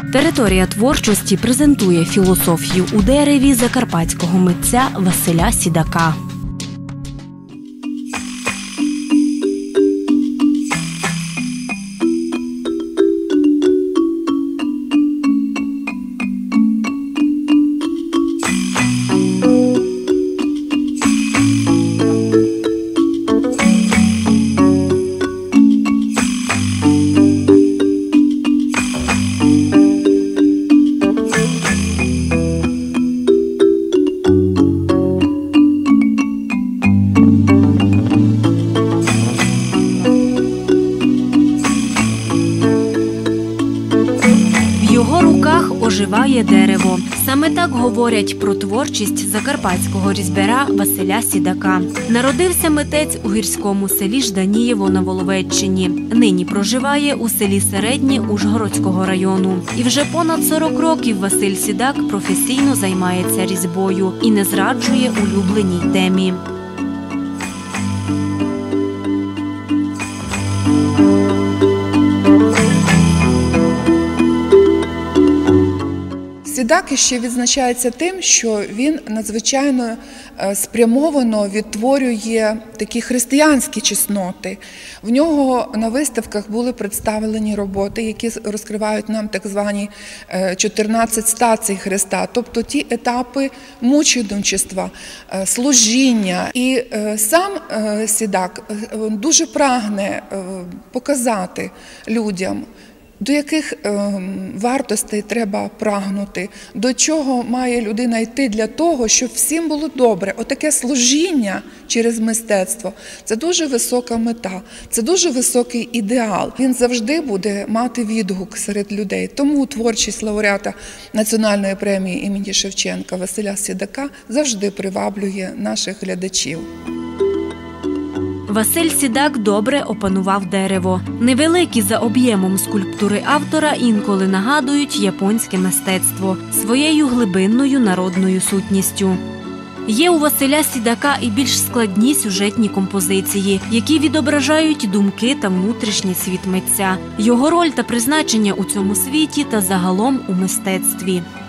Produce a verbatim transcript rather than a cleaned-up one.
Територія творчості презентує філософію у дереві закарпатського митця Василя Сідака. В його руках оживає дерево. Саме так говорять про творчість закарпатського різьбяра Василя Сідака. Народився митець у гірському селі Жданієво на Воловеччині. Нині проживає у селі Середнє Ужгородського району. І вже понад сорок років Василь Сідак професійно займається різьбою і не зраджує улюбленій темі. Сідак ще відзначається тим, що він надзвичайно спрямовано відтворює такі християнські чесноти. В нього на виставках були представлені роботи, які розкривають нам так звані чотирнадцять стацій Христа, тобто ті етапи мученичества, служіння. І сам Сідак дуже прагне показати людям, до яких е, вартостей треба прагнути, до чого має людина йти для того, щоб всім було добре. Отаке служіння через мистецтво – це дуже висока мета, це дуже високий ідеал. Він завжди буде мати відгук серед людей. Тому творчість лауреата Національної премії імені Шевченка Василя Сідака завжди приваблює наших глядачів. Василь Сідак добре опанував дерево. Невеликі за об'ємом скульптури автора інколи нагадують японське мистецтво своєю глибинною народною сутністю. Є у Василя Сідака і більш складні сюжетні композиції, які відображають думки та внутрішній світ митця, його роль та призначення у цьому світі та загалом у мистецтві.